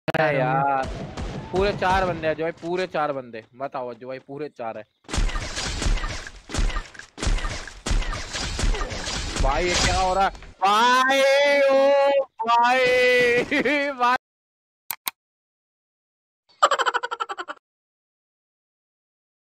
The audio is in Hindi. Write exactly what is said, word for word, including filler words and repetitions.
है यार, पूरे चार बंदे हैं जो भाई, पूरे चार बंदे, बताओ जो भाई पूरे चार है भाई। ये क्या हो रहा है भाई? ओ भाई भाई